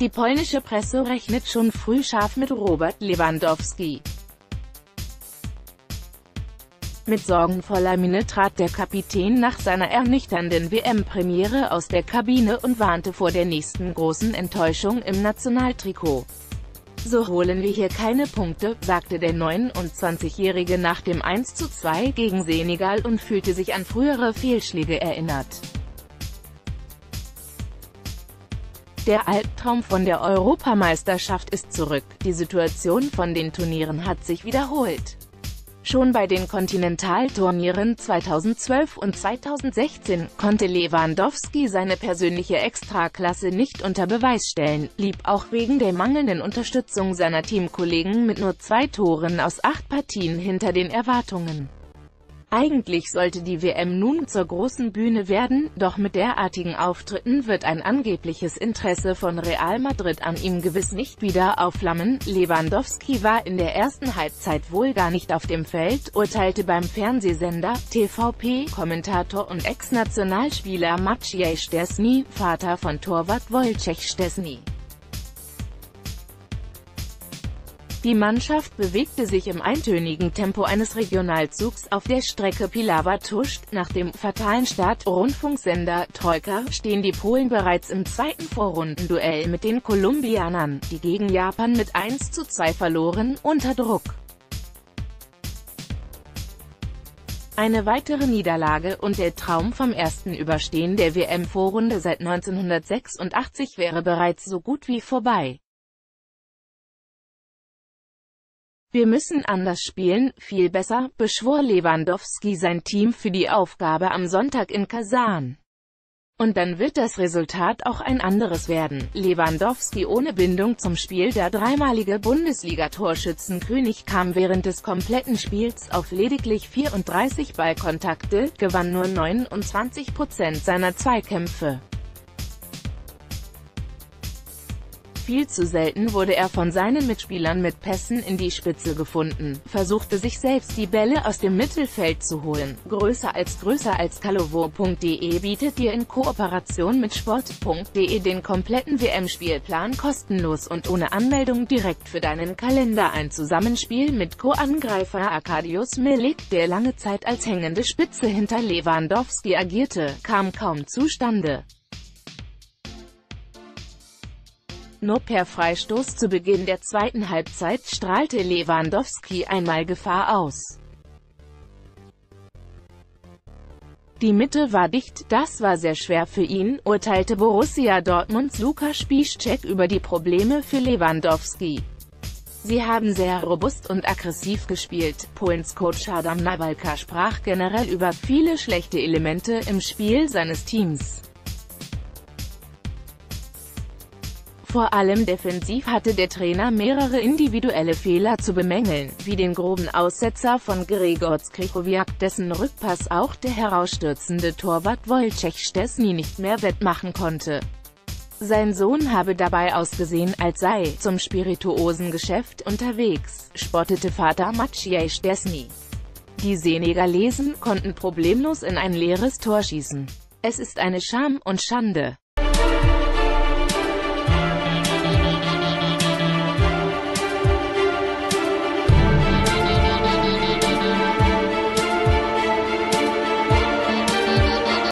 Die polnische Presse rechnet schon früh scharf mit Robert Lewandowski. Mit sorgenvoller Miene trat der Kapitän nach seiner ernüchternden WM-Premiere aus der Kabine und warnte vor der nächsten großen Enttäuschung im Nationaltrikot. So holen wir hier keine Punkte, sagte der 29-Jährige nach dem 1:2 gegen Senegal und fühlte sich an frühere Fehlschläge erinnert. Der Albtraum von der Europameisterschaft ist zurück, die Situation von den Turnieren hat sich wiederholt. Schon bei den Kontinentalturnieren 2012 und 2016 konnte Lewandowski seine persönliche Extraklasse nicht unter Beweis stellen, blieb auch wegen der mangelnden Unterstützung seiner Teamkollegen mit nur 2 Toren aus 8 Partien hinter den Erwartungen. Eigentlich sollte die WM nun zur großen Bühne werden, doch mit derartigen Auftritten wird ein angebliches Interesse von Real Madrid an ihm gewiss nicht wieder aufflammen. Lewandowski war in der ersten Halbzeit wohl gar nicht auf dem Feld, urteilte beim Fernsehsender TVP Kommentator und Ex-Nationalspieler Maciej Szczesny, Vater von Torwart Wojciech Szczesny. Die Mannschaft bewegte sich im eintönigen Tempo eines Regionalzugs auf der Strecke Piława-Tuszyn. Nach dem fatalen Start Rundfunksender Trojka stehen die Polen bereits im zweiten Vorrundenduell mit den Kolumbianern, die gegen Japan mit 1:2 verloren, unter Druck. Eine weitere Niederlage und der Traum vom ersten Überstehen der WM-Vorrunde seit 1986 wäre bereits so gut wie vorbei. Wir müssen anders spielen, viel besser, beschwor Lewandowski sein Team für die Aufgabe am Sonntag in Kasan. Und dann wird das Resultat auch ein anderes werden. Lewandowski ohne Bindung zum Spiel. Der dreimalige Bundesliga-Torschützenkönig kam während des kompletten Spiels auf lediglich 34 Ballkontakte, gewann nur 29% seiner Zweikämpfe. Viel zu selten wurde er von seinen Mitspielern mit Pässen in die Spitze gefunden, versuchte sich selbst die Bälle aus dem Mittelfeld zu holen. Größer als Kalowo.de bietet dir in Kooperation mit Sport.de den kompletten WM-Spielplan kostenlos und ohne Anmeldung direkt für deinen Kalender. Ein Zusammenspiel mit Co-Angreifer Arkadiusz Milik, der lange Zeit als hängende Spitze hinter Lewandowski agierte, kam kaum zustande. Nur per Freistoß zu Beginn der zweiten Halbzeit strahlte Lewandowski einmal Gefahr aus. Die Mitte war dicht, das war sehr schwer für ihn, urteilte Borussia Dortmunds Lukasz Piszczek über die Probleme für Lewandowski. Sie haben sehr robust und aggressiv gespielt. Polens Coach Adam Nawalka sprach generell über viele schlechte Elemente im Spiel seines Teams. Vor allem defensiv hatte der Trainer mehrere individuelle Fehler zu bemängeln, wie den groben Aussetzer von Grzegorz Krychowiak, dessen Rückpass auch der herausstürzende Torwart Wojciech Szczesny nicht mehr wettmachen konnte. Sein Sohn habe dabei ausgesehen, als sei zum Spirituosengeschäft unterwegs, spottete Vater Maciej Szczesny. Die Senegalesen konnten problemlos in ein leeres Tor schießen. Es ist eine Scham und Schande.